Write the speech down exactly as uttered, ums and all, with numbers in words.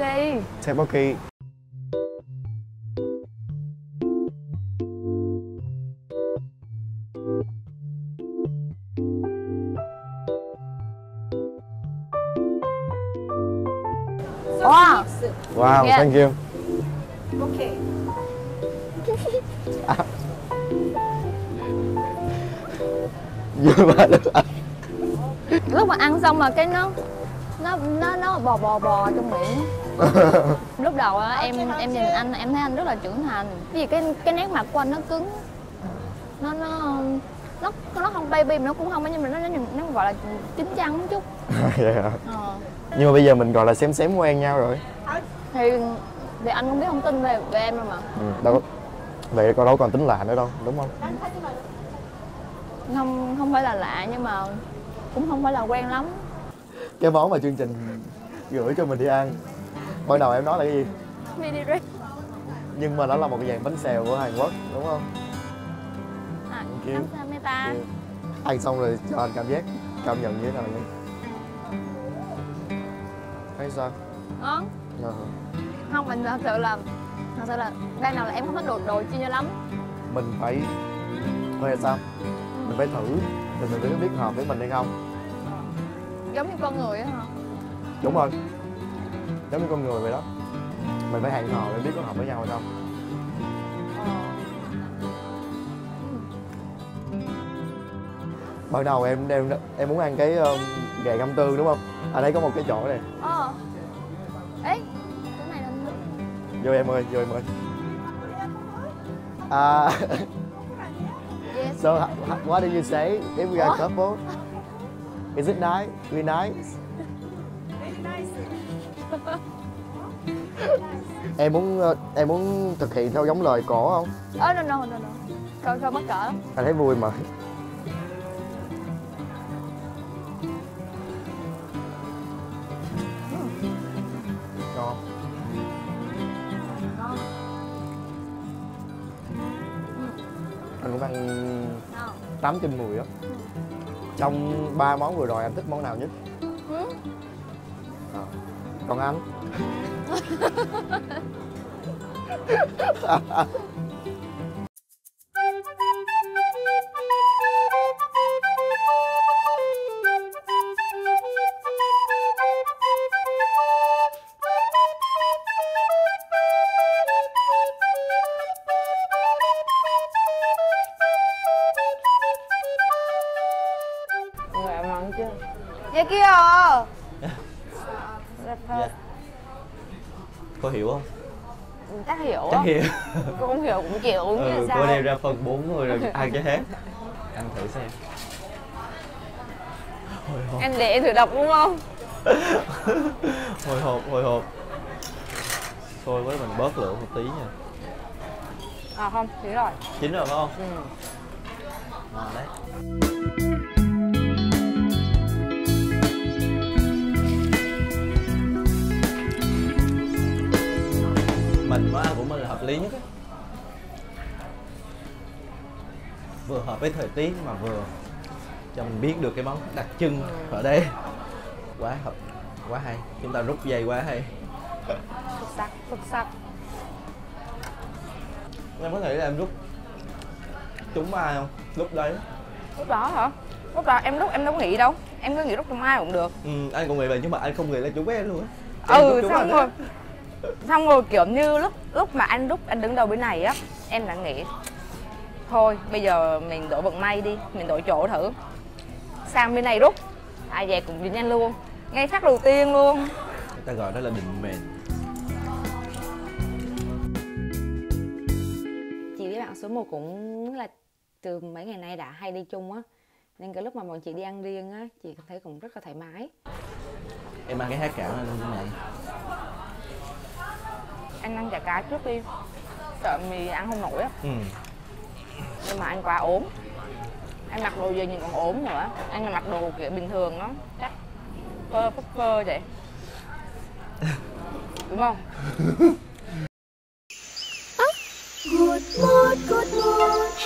Tteokbokki. Wow. Wow, Yeah. thank you. Okay. À. Vui quá được anh. Lúc mà ăn xong mà cái nó nó nó nó bò bò bò trong miệng. Lúc đầu á, em em nhìn anh em thấy anh rất là trưởng thành. Cái gì cái cái nét mặt của anh nó cứng. Nó nó nó nó không baby mà nó cũng không, nhưng mà nó nó, nó gọi là chín chắn một chút. Vậy hả? Ờ. Nhưng mà bây giờ mình gọi là xém xém quen nhau rồi. Thì thì anh không biết thông tin về về em đâu mà. Ừ, đâu có. Vậy con đâu còn tính lạ nữa đâu, đúng không? Không không phải là lạ nhưng mà cũng không phải là quen lắm. Cái món mà chương trình gửi cho mình đi ăn, ban đầu em nói là cái gì? Mini ring. Nhưng mà nó là một cái dạng bánh xèo của Hàn Quốc, đúng không? À, Thank you. Kamsahamnida. Ăn xong rồi cho anh cảm giác, cảm nhận như thế nào nhé? Thấy sao? Ngon. Ờ. Không, mình thật sự là thật sự là ban đầu là em không thích đồ đồ chiên cho lắm. Mình phải thôi là sao? Mình phải thử thì mình mới biết hợp với mình hay không. Giống như con người á hả? Đúng rồi, giống như con người vậy đó. Mình phải hẹn hò để biết có hợp với nhau hay không. Ban đầu em em em muốn ăn cái um, gà ngâm tương đúng không? Ở đây có một cái chỗ này. Ờ. Ê, cái này là Vô em ơi, vô em ơi. À, yes. so what do you say if we are couple? Is it nice? We nice? Em muốn em muốn thực hiện theo giống lời cổ không? Ờ, no, no, no, no. Coi coi mắc cỡ lắm. Anh thấy vui mà. Ngon. Anh cũng ăn tám trên mười á. Trong ba món vừa rồi anh thích món nào nhất? Ừ. À, còn anh? Người em ăn chưa? Vậy kia à? Dạ. Cô hiểu không? Chắc hiểu á. Chắc hiểu. Cô không hiểu cũng chịu như Ừ, là sao? cô đem ra phần bốn người rồi ăn cho hết. Ăn thử xem. Hồi hộp. Em để em thử đọc đúng không? Hồi hộp, hồi hộp. Thôi với mình bớt lửa một tí nha. À không, chín rồi. Chín rồi phải không? Ừ. Ngon đấy. Mình món ăn của mình là hợp lý nhất á. Vừa hợp với thời tiết mà vừa cho mình biết được cái món đặc trưng ở đây. Quá hợp, quá hay. Chúng ta rút dây quá hay. Xuất sắc, xuất sắc. Em có nghĩ là em rút trúng ai không? Lúc đấy. Lúc đó hả? Lúc đó em lúc em đâu có nghĩ đâu. Em cứ nghĩ lúc trong ai cũng được. Ừ, anh cũng nghĩ vậy nhưng mà anh không nghĩ là trúng em luôn á. Ừ, xong rồi xong rồi kiểu như lúc lúc mà anh rút anh đứng đầu bên này á, em đã nghĩ thôi bây giờ mình đổi vận may đi, mình đổi chỗ thử. Sang bên này rút, ai về cũng dính anh luôn, ngay phát đầu tiên luôn. Người ta gọi đó là định mệnh. Chị với bạn số một cũng là từ mấy ngày nay đã hay đi chung á, nên cái lúc mà bọn chị đi ăn riêng á, chị cảm thấy cũng rất là thoải mái. Em ăn cái há cảo như thế này. Anh ăn chả cá trước đi, sợ mì ăn không nổi á. Ừ. Nhưng mà anh quá ốm, anh mặc đồ gì nhìn còn ốm nữa. Anh là mặc đồ kiểu bình thường đó, chắc phơ phất phơ vậy đúng không? Good mood, good mood.